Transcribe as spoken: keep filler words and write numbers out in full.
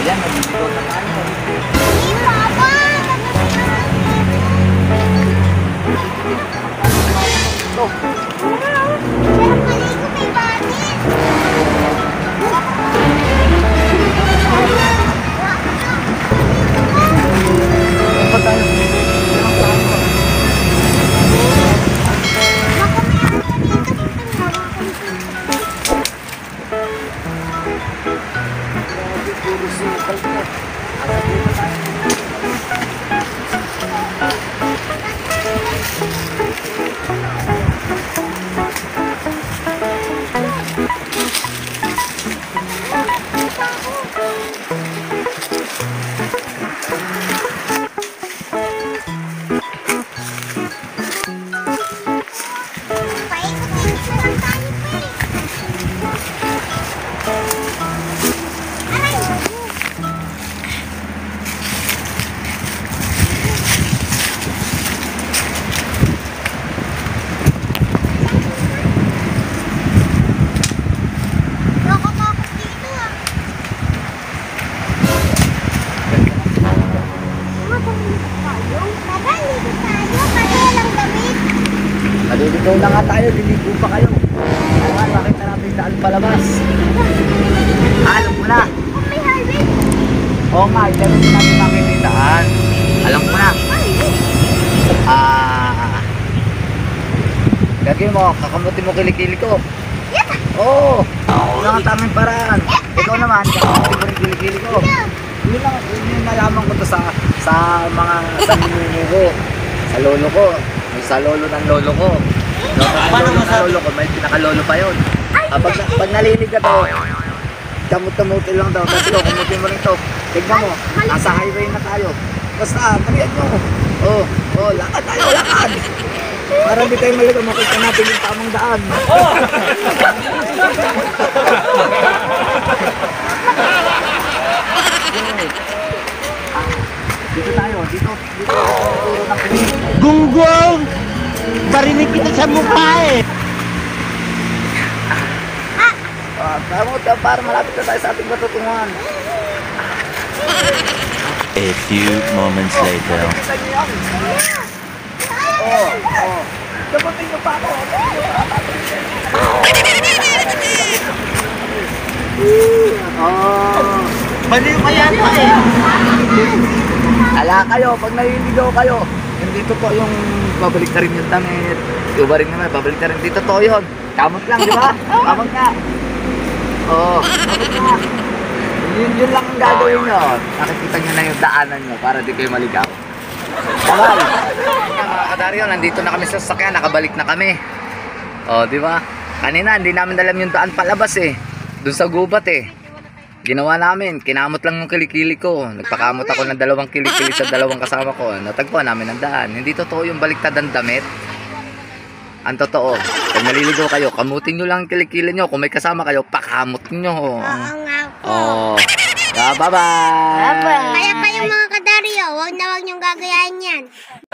Ayan, nandito na tayo. Hindi, Papa! Ito. Pero maligo may batis! Ayan pa tayo. Ayan tayo. Grabe, puro sukal ko. Alam dito tayo. Paikot-ikot na lang tayo, pre. Aray! Nakakatakot dito, ah. Mabaligot tayo? Mabaligot tayo? Kasi walang damit. Naliligaw na nga tayo, liligo pa kayo. Ayan, makita natin daan palabas. Alam mo na. Oh, may highway. Oo nga, dyan din natin nakikitaan. Alam mo na. Ah, gagawin mo, kakamutin mo kilikili ko. Yes! Oo, oh, yun ang tamang paraan. Ikaw naman, kakamutin mo rin kilikili ko. Yun lang, yun yung nalaman ko to sa, sa mga sa ninuno ko. Sa lolo ko. Sa lolo ng lolo ko. No, pag lolo ng lolo ko, may pinakalolo pa yun. Ah, pag, pag nalilig ka to, kamut-kamutin lang daw. Tapos ito, kamutin mo rin to. Tignan mo, nasa highway na tayo. Basta, marihan nyo. Oo, oh, oh, lakad tayo, lakad. Para hindi tayo maligaw, makita natin yung tamang daan. Okay. Ah, dito tayo, dito, dito, turo ng kilig. Gunggong! Barinig kita sa mukha eh! Ah, tama ka, para malapit na tayo sa ating matutunguhan. A few moments later. Kita niyo yan. Oo, oo. Dapatin niyo pa ako. Oh. Baliw ka yata eh! Ala kayo, pag naliligaw kayo, hindi totoo yung babalik na rin yung damit. Iba rin naman, babalik na rin. Hindi totoo yun. Kamot lang, di ba? Kamot nga. Oo, kamot nga. Yun, yun lang ang gagawin nyo. Nakikita nyo na yung daanan nyo para di kayo maligaw. Bawal. Mga kadaryo, nandito na kami sa sasakyan. Nakabalik na kami. O, di ba? Kanina, hindi namin alam yung daan palabas eh. Doon sa gubat eh. Ginawa namin, kinamot lang yung kilikili ko. Nagpakamot ako ng dalawang kilikili sa dalawang kasama ko. Natagpuan namin ang daan. Hindi totoo yung baliktad ng damit. Ang totoo, pag naliligaw kayo, kamutin nyo lang ang kilikili nyo. Kung may kasama kayo, pakamot nyo. Oo nga po. Oh. Yeah, bye-bye. Kaya kayong mga kadaryo, huwag na huwag niyong gagayahin yan.